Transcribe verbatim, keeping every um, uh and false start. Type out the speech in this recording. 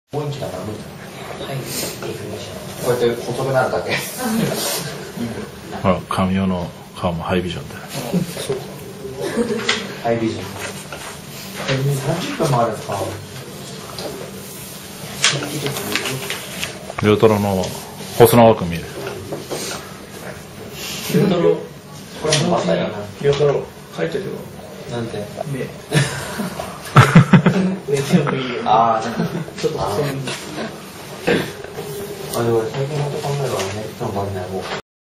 もう一だから無理だ。はい、こうやって細くなるだけ。 ほら、神代の顔もハイビジョンだよ。 ハイビジョン。さんじゅっぷんもあるんですか。 両太郎の細長く見える。 両太郎、 これもまたよな。 両太郎、書いてるよ。 なんて。 目。目でもいいよ。 ああ、 ちょっと細めに。 あ、でも最近